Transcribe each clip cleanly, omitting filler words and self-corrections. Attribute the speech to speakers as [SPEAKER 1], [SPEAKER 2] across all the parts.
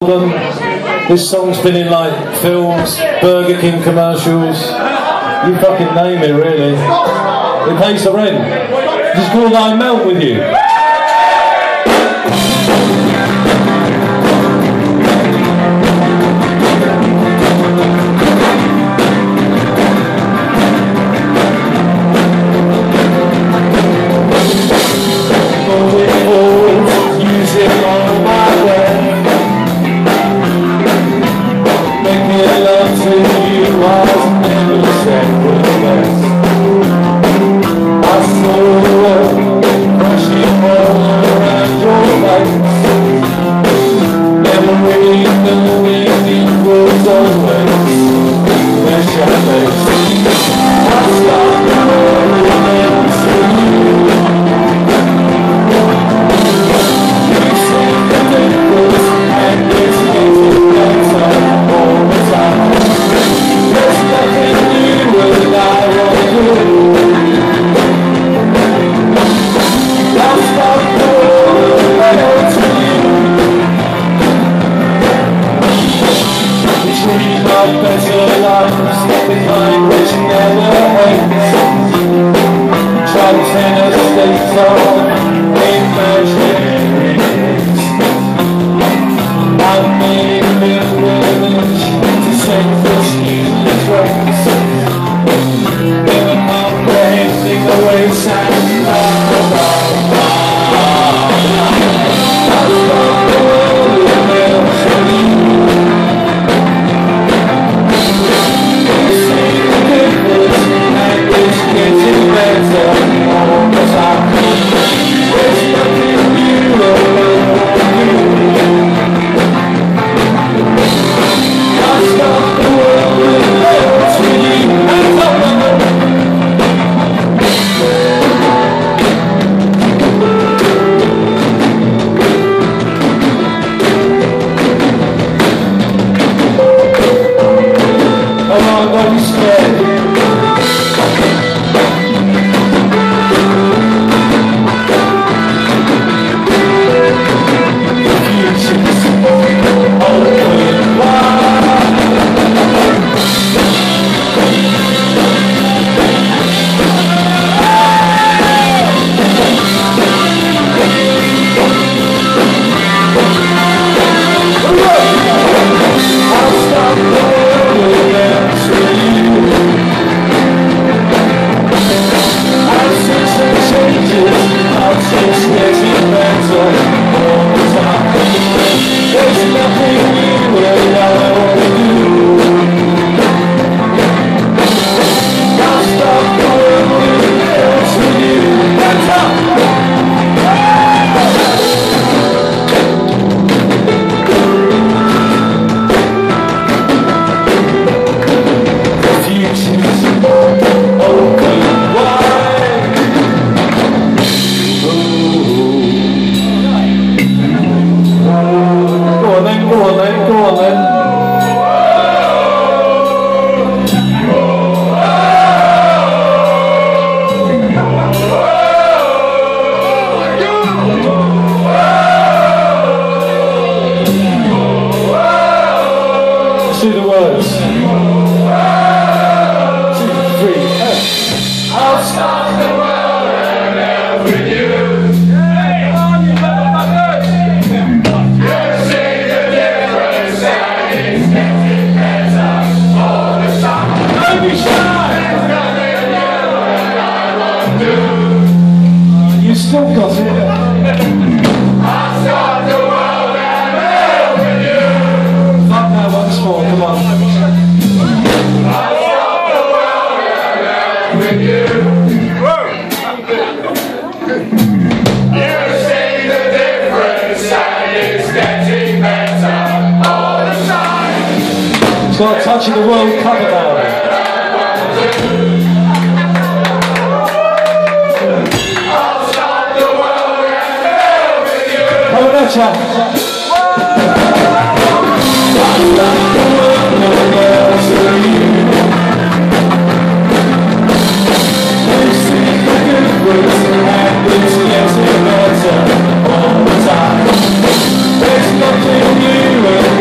[SPEAKER 1] This song's been in like films, Burger King commercials, you fucking name it really. It pays the rent. Just call I melt with you. See the words. 1, 2, 3, I'll stop the world and melt with you. Hey, on you motherfuckers! You see the difference and it's getting better all the time. Don't be shy! There's nothing new and I won't do. You still got it. I'll stop the world and melt with you. Fuck that once more, come on. I'll stop the world and melt with you. You see the difference and it's getting better all the time. Start touching the World Cup now. I'll stop the world and melt with you. Come on, chat. There's nothing new.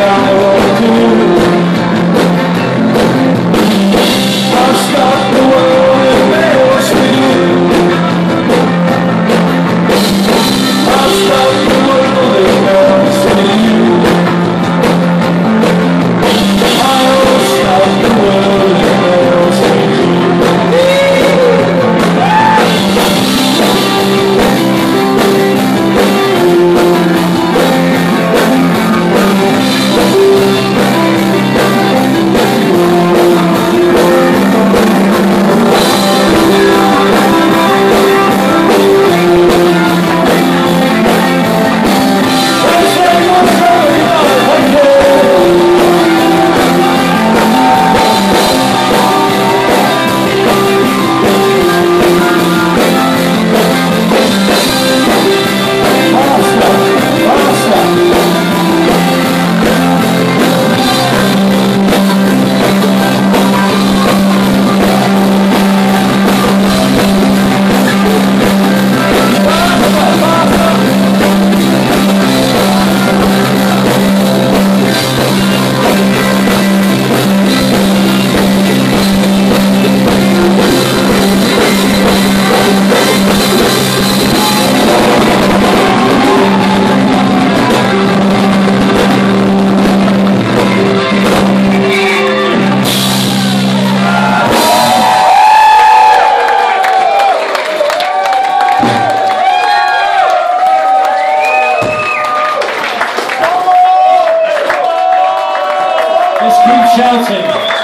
[SPEAKER 2] Keep shouting.